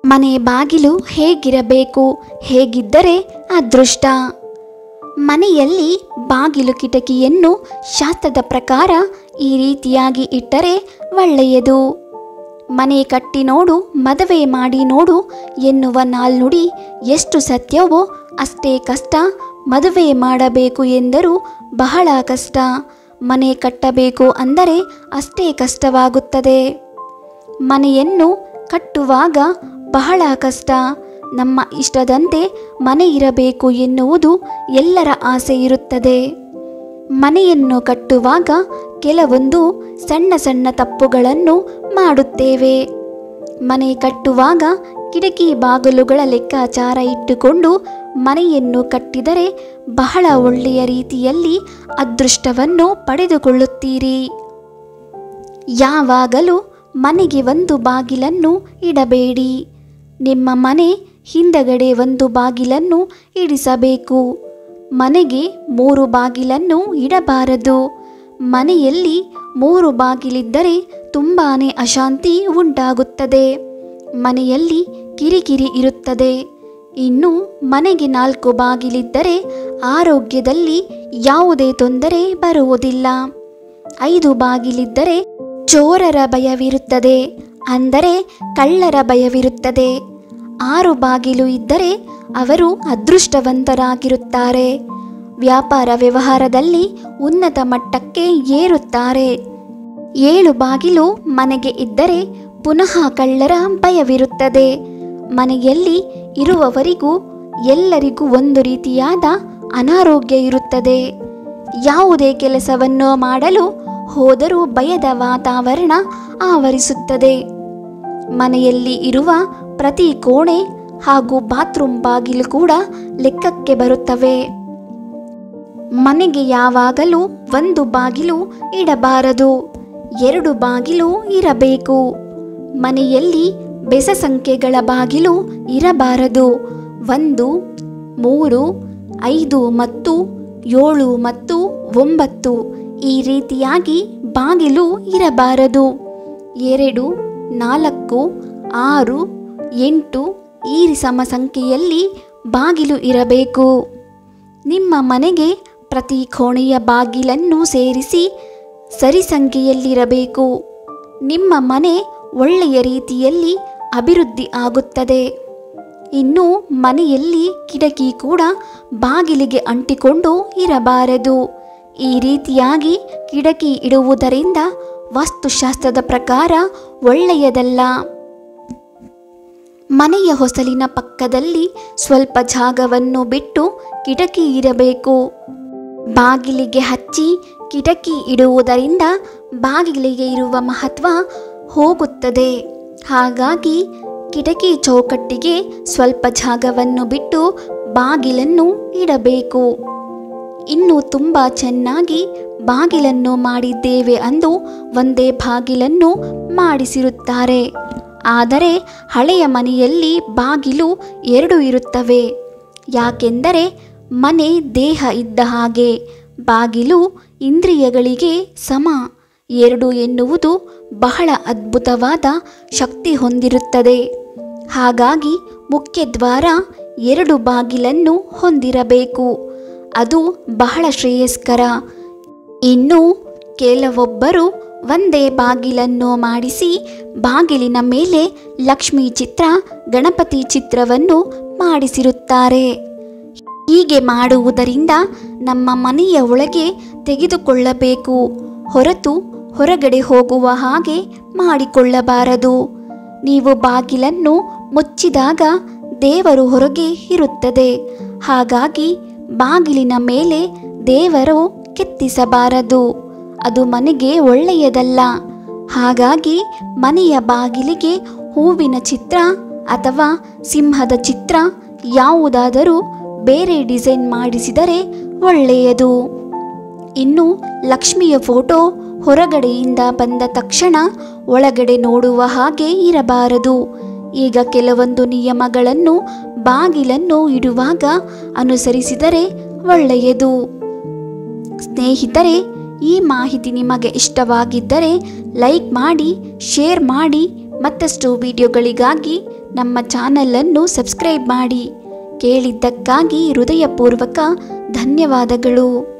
ಮನೆ ಬಾಗಿಲು ಹೇಗಿರಬೇಕು, ಹೇಗಿದ್ದರೆ ಅದೃಷ್ಟ. ಮನೆಯಲ್ಲಿ ಬಾಗಿಲು ಕಿಟಕಿಯನ್ನು ಶಾಸ್ತ್ರದ ಪ್ರಕಾರ ಈ ರೀತಿಯಾಗಿ ಇಟ್ಟರೆ ಒಳ್ಳೆಯದು. ಮನೆ ಕಟ್ಟಿ ನೋಡು, ಮದುವೆ ಮಾಡಿ ನೋಡು ಎನ್ನುವ ನಾಲ್ನುಡಿ ಎಷ್ಟು ಸತ್ಯವೋ ಅಷ್ಟೇ ಕಷ್ಟ. ಮದುವೆ ಮಾಡಬೇಕು ಎಂದರೂ ಬಹಳ ಕಷ್ಟ, ಮನೆ ಕಟ್ಟಬೇಕು ಅಂದರೆ ಅಷ್ಟೇ ಕಷ್ಟವಾಗುತ್ತದೆ. ಮನೆಯನ್ನು ಕಟ್ಟುವಾಗ ಬಹಳ ಕಷ್ಟ. ನಮ್ಮ ಇಷ್ಟದಂತೆ ಮನೆ ಇರಬೇಕು ಎನ್ನುವುದು ಎಲ್ಲರ ಆಸೆ ಇರುತ್ತದೆ. ಮನೆಯನ್ನು ಕಟ್ಟುವಾಗ ಕೆಲವೊಂದು ಸಣ್ಣ ಸಣ್ಣ ತಪ್ಪುಗಳನ್ನು ಮಾಡುತ್ತೇವೆ. ಮನೆ ಕಟ್ಟುವಾಗ ಕಿಟಕಿ ಬಾಗಿಲುಗಳ ಲೆಕ್ಕಾಚಾರ ಇಟ್ಟುಕೊಂಡು ಮನೆಯನ್ನು ಕಟ್ಟಿದರೆ ಬಹಳ ಒಳ್ಳೆಯ ರೀತಿಯಲ್ಲಿ ಅದೃಷ್ಟವನ್ನು ಪಡೆದುಕೊಳ್ಳುತ್ತೀರಿ. ಯಾವಾಗಲೂ ಮನೆಗೆ ಒಂದು ಬಾಗಿಲನ್ನು ಇಡಬೇಡಿ. ನಿಮ್ಮ ಮನೆ ಹಿಂದಗಡೆ ಒಂದು ಬಾಗಿಲನ್ನು ಇಡಿಸಬೇಕು. ಮನೆಗೆ 3 ಬಾಗಿಲನ್ನು ಇಡಬಾರದು. ಮನೆಯಲ್ಲಿ 3 ಬಾಗಿಲಿದ್ದರೆ ತುಂಬಾ ಅಶಾಂತಿ ಉಂಟಾಗುತ್ತದೆ. ಮನೆಯಲ್ಲಿ ಕಿರಿಕಿರಿ ಇರುತ್ತದೆ. ಇನ್ನು ಮನೆಗೆ 4 ಬಾಗಿಲಿದ್ದರೆ ಆರೋಗ್ಯದಲ್ಲಿ ಯಾವುದೇ ತೊಂದರೆ ಬರುವುದಿಲ್ಲ. 5 ಬಾಗಿಲಿದ್ದರೆ ಚೋರರ ಭಯವಿರುತ್ತದೆ, ಅಂದರೆ ಕಳ್ಳರ ಭಯವಿರುತ್ತದೆ. 6 ಬಾಗಿಲು ಇದ್ದರೆ ಅವರು ಅದೃಷ್ಟವಂತರಾಗಿರುತ್ತಾರೆ. ವ್ಯಾಪಾರ ವ್ಯವಹಾರದಲ್ಲಿ ಉನ್ನತ ಮಟ್ಟಕ್ಕೆ ಏರುತ್ತಾರೆ. 7 ಬಾಗಿಲು ಮನೆಗೆ ಇದ್ದರೆ ಪುನಃ ಕಳ್ಳರ ಭಯವಿರುತ್ತದೆ. ಮನೆಯಲ್ಲಿ ಇರುವವರಿಗೂ ಎಲ್ಲರಿಗೂ ಒಂದು ರೀತಿಯಾದ ಅನಾರೋಗ್ಯ ಇರುತ್ತದೆ. ಯಾವುದೇ ಕೆಲಸವನ್ನು ಮಾಡಲು ಹೋದರೂ ಭಯದ ವಾತಾವರಣ ಆವರಿಸುತ್ತದೆ. ಮನೆಯಲ್ಲಿ ಇರುವ ಪ್ರತಿ ಕೋಣೆ ಹಾಗೂ ಬಾತ್ರೂಮ್ ಬಾಗಿಲು ಕೂಡ ಲೆಕ್ಕಕ್ಕೆ ಬರುತ್ತವೆ. ಮನೆಗೆ ಯಾವಾಗಲೂ 1 ಬಾಗಿಲು ಇಡಬಾರದು, 2 ಬಾಗಿಲು ಇರಬೇಕು. ಮನೆಯಲ್ಲಿ ಬೆಸ ಸಂಖ್ಯೆಗಳ ಬಾಗಿಲು ಇರಬಾರದು. 1, 3, 5 ಮತ್ತು 7 ಮತ್ತು 9 ಈ ರೀತಿಯಾಗಿ ಬಾಗಿಲು ಇರಬಾರದು. 2, 4, 6, 8 ಈ ಸಮ ಸಂಖ್ಯೆಯಲ್ಲಿ ಬಾಗಿಲು ಇರಬೇಕು. ನಿಮ್ಮ ಮನೆಗೆ ಪ್ರತಿ ಕೋಣೆಯ ಬಾಗಿಲನ್ನು ಸೇರಿಸಿ ಸರಿ ಸಂಖ್ಯೆಯಲ್ಲಿರಬೇಕು. ನಿಮ್ಮ ಮನೆ ಒಳ್ಳೆಯ ರೀತಿಯಲ್ಲಿ ಅಭಿವೃದ್ಧಿ ಆಗುತ್ತದೆ. ಇನ್ನು ಮನೆಯಲ್ಲಿ ಕಿಟಕಿ ಕೂಡ ಬಾಗಿಲಿಗೆ ಅಂಟಿಕೊಂಡು ಇರಬಾರದು. ಈ ರೀತಿಯಾಗಿ ಕಿಟಕಿ ಇಡುವುದರಿಂದ ವಾಸ್ತುಶಾಸ್ತ್ರದ ಪ್ರಕಾರ ಒಳ್ಳೆಯದಲ್ಲ. ಮನೆಯ ಹೊಸಲಿನ ಪಕ್ಕದಲ್ಲಿ ಸ್ವಲ್ಪ ಜಾಗವನ್ನು ಬಿಟ್ಟು ಕಿಟಕಿ ಇರಬೇಕು. ಬಾಗಿಲಿಗೆ ಹಚ್ಚಿ ಕಿಟಕಿ ಇಡುವುದರಿಂದ ಬಾಗಿಲಿಗೆ ಇರುವ ಮಹತ್ವ ಹೋಗುತ್ತದೆ. ಹಾಗಾಗಿ ಕಿಟಕಿ ಚೌಕಟ್ಟಿಗೆ ಸ್ವಲ್ಪ ಜಾಗವನ್ನು ಬಿಟ್ಟು ಬಾಗಿಲನ್ನು ಇಡಬೇಕು. ಇನ್ನು ತುಂಬ ಚೆನ್ನಾಗಿ ಬಾಗಿಲನ್ನು ಮಾಡಿದ್ದೇವೆ ಅಂದು ಒಂದೇ ಬಾಗಿಲನ್ನು ಮಾಡಿಸಿರುತ್ತಾರೆ. ಆದರೆ ಹಳೆಯ ಮನೆಯಲ್ಲಿ ಬಾಗಿಲು 2 ಇರುತ್ತವೆ. ಯಾಕೆಂದರೆ ಮನೆ ದೇಹ ಇದ್ದ ಹಾಗೆ, ಬಾಗಿಲು ಇಂದ್ರಿಯಗಳಿಗೆ ಸಮ. 2 ಎನ್ನುವುದು ಬಹಳ ಅದ್ಭುತವಾದ ಶಕ್ತಿ ಹೊಂದಿರುತ್ತದೆ. ಹಾಗಾಗಿ ಮುಖ್ಯ ದ್ವಾರ 2 ಬಾಗಿಲನ್ನು ಹೊಂದಿರಬೇಕು. ಅದು ಬಹಳ ಶ್ರೇಯಸ್ಕರ. ಇನ್ನು ಕೆಲವೊಬ್ಬರು ಒಂದೇ ಬಾಗಿಲನ್ನು ಮಾಡಿಸಿ ಬಾಗಿಲಿನ ಮೇಲೆ ಲಕ್ಷ್ಮೀ ಚಿತ್ರ, ಗಣಪತಿ ಚಿತ್ರವನ್ನು ಮಾಡಿಸಿರುತ್ತಾರೆ. ಹೀಗೆ ಮಾಡುವುದರಿಂದ ನಮ್ಮ ಮನೆಯ ಒಳಗೆ ತೆಗೆದುಕೊಳ್ಳಬೇಕು ಹೊರತು ಹೊರಗಡೆ ಹೋಗುವ ಹಾಗೆ ಮಾಡಿಕೊಳ್ಳಬಾರದು. ನೀವು ಬಾಗಿಲನ್ನು ಮುಚ್ಚಿದಾಗ ದೇವರು ಹೊರಗೆ ಇರುತ್ತದೆ. ಹಾಗಾಗಿ ಬಾಗಿಲಿನ ಮೇಲೆ ದೇವರು ಕೆತ್ತಿಸಬಾರದು, ಅದು ಮನೆಗೆ ಒಳ್ಳೆಯದಲ್ಲ. ಹಾಗಾಗಿ ಮನೆಯ ಬಾಗಿಲಿಗೆ ಹೂವಿನ ಚಿತ್ರ ಅಥವಾ ಸಿಂಹದ ಚಿತ್ರ ಯಾವುದಾದರೂ ಬೇರೆ ಡಿಸೈನ್ ಮಾಡಿಸಿದರೆ ಒಳ್ಳೆಯದು. ಇನ್ನು ಲಕ್ಷ್ಮಿಯ ಫೋಟೋ ಹೊರಗಡೆಯಿಂದ ಬಂದ ತಕ್ಷಣ ಒಳಗಡೆ ನೋಡುವ ಹಾಗೆ ಇರಬಾರದು. ಈಗ ಕೆಲವೊಂದು ನಿಯಮಗಳನ್ನು ಬಾಗಿಲನ್ನು ಇಡುವಾಗ ಅನುಸರಿಸಿದರೆ ಒಳ್ಳೆಯದು. ಸ್ನೇಹಿತರೆ, ಈ ಮಾಹಿತಿ ನಿಮಗೆ ಇಷ್ಟವಾಗಿದ್ದರೆ ಲೈಕ್ ಮಾಡಿ, ಶೇರ್ ಮಾಡಿ. ಮತ್ತಷ್ಟು ವಿಡಿಯೋಗಳಿಗಾಗಿ ನಮ್ಮ ಚಾನಲನ್ನು ಸಬ್ಸ್ಕ್ರೈಬ್ ಮಾಡಿ. ಕೇಳಿದ್ದಕ್ಕಾಗಿ ಹೃದಯಪೂರ್ವಕ ಧನ್ಯವಾದಗಳು.